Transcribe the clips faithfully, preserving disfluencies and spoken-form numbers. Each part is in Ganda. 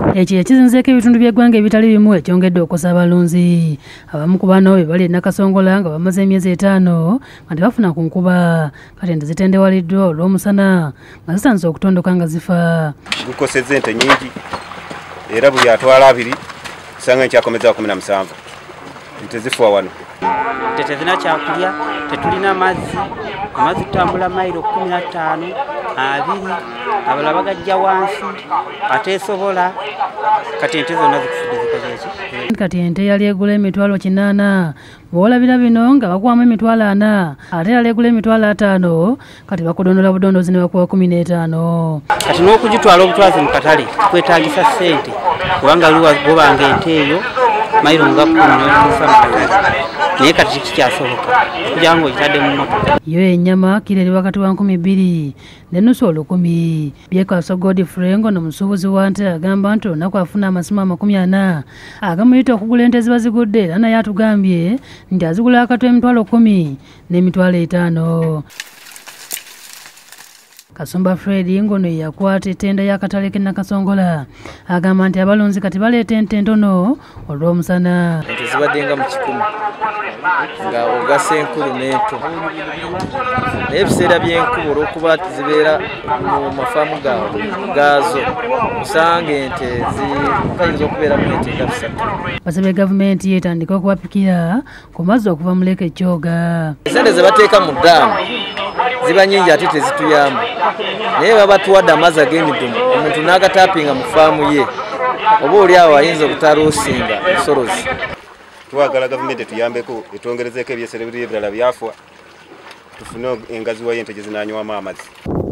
Ekyo ekizinzeeko ebitundu by'eggwanga ebitali bimu ekyongedde okukosa abalunzi. Abamu ku bano be bali e Nakasongola nga bamaze emyezi etaano nga tebafuna ku nkuba, kati ente zitendewaliddwa olw'omusana nga zitandise okutondoka nga zifa. Gukosezza ente nnyingi era buli atwala abiri kusanga nkyakomeza kumi na musanvu ente zifa wano. Tetezina kyakulya, tetulina mazzi, amazzi tutambula mayiro kumi na ttaano abiri, abalala bagajja wansi ateesobola, kati ente zonna zikufudde zikoze ki? Kati ente yali egula emitwalo kinaana, bw'olabira bino nga bakuwamu emitwalo ana, ate yali egula emitwalo ataano, kati bakudondola budondozi ne bakuwa kumi n'etaano. Kati n'okugitwala obutwazi mu katale kwetaagisa ssente, kubanga bw'obanga ente eyo mayiro nga kkumi n'otuusa mu katale. Naye kati kikyasoboka kugira ngo oyitadde mu mmotoka. Yo ennyama kiro eri wakati wa nkumi bbiri n'ennusu olukumi. Byekwaso Godfrey ono musuubuzi wa nte agamba nti olunaku afuna amasimu amakumi ana agamuyita okugula ente ziba zigudde, era naye atugambye nti azigula akatwa emitwalo kumi n'emitwalo etaano. Kasumba Fred ngono yakwata ettenda y'akatale k'e Nakasongola agamba nti abalunzi kati baleeta ente ntono olw'omusana. Ente zibaddenga mu kikumi nga ogasa enkulu n'ento, naye ebiseera by'enkuba olw'okuba zibeera mu mafaamu gaazo osanga ente ziyinza okubeeramu ente nga bisatu. Basabye gavumenti yetandika okubapikira ku mazzi okuva mu Lake Kyoga. Esente ze bateeka mu ddaamu ziba nnyingi ate tezituyamba, naye baba tuwadde amazzi ag'emidumu omuntu n'agatapinga mu faamu ye, oba oli awo ayinza obutaluusinga ensolozi. Twagala gavumenti etuyambeko etwongerezeeko ebyeserebiri ebirala byafwa tufune engaziwa y'ente gye zinaanywamu amazzi.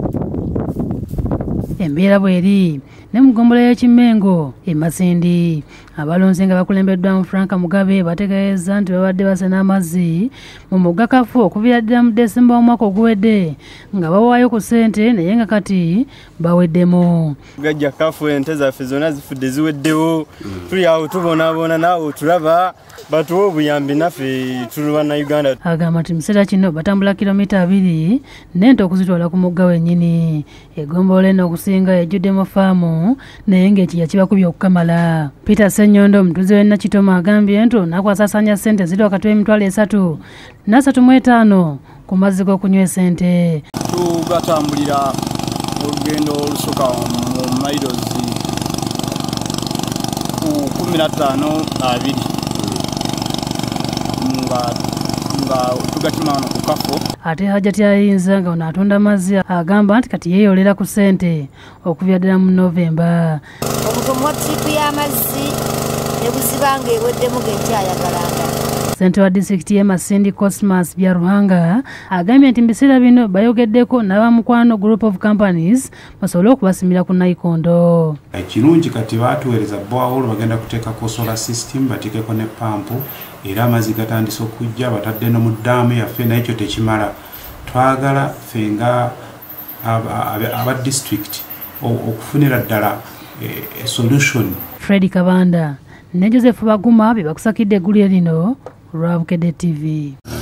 Embeera bw'eri ne mu ggombolola y'Ekimengo e Masindi, abalunzi nga bakulembeddwamu Frank Mugabe bategeeza nti babadde basena amazzi mu mugga Kafu okuviira ddala mu Desemba w'omwaka oguwedde nga bawaayo ku ssente, naye nga kati baweddemu. Gajja Kafu ente zaffe zonna zifudde ziweddewo, tuli awo tubonaabona naawe otulaba batuwa obuyambi naffe tuli Bannayuganda. Agamba nti mu kiseera kino batambula kilomita abiri n'ente okuzitwala ku mugga wennyini. Eggombolola eno okusinga ejjuddemu faamu naye ng'ekiyya kibakubye okukamala. Peter Ssenyondo omutuuze w'e Nakitoma agambye nti olunaku asaasaanya ssente ziri wakati w'emitwalo esatu n'asatu mu etaano ku mazzi g'okunywesa ente. Tugatambulira olugendo olusukka mu mayirozi ku kumi na ttaano abiri nga tugakima wano ku Kafu. Ate Hajati Ayinza nga ono atunda amazzi agamba nti kati yeeyolera ku ssente okuviira ddala mu Novemba. Obuvumu wa ttiipu y'amazzi ne buziba ng'eweddemu g'ekyayagalanga. Ssente wa disitulikiti y'e Masindi Cosmas Byaruhanga agambye nti mu biseera bino bayogeddeko n'abamukwano Group of Companies basobole okubasimira ku nayikondo. Ekirungi kati baatuweereza bwawolo bagenda kuteekako solar system bateekeko ne pampu era amazzi gatandise okujja batadde no mu ddaamu yaffe, naye ekyo tekimala. Twagala ffe nga aba district okufunira ddala e solution. Fred Kabanda ne Joseph Baguma be bakusakidde eggulire lino Lwabukedde T V.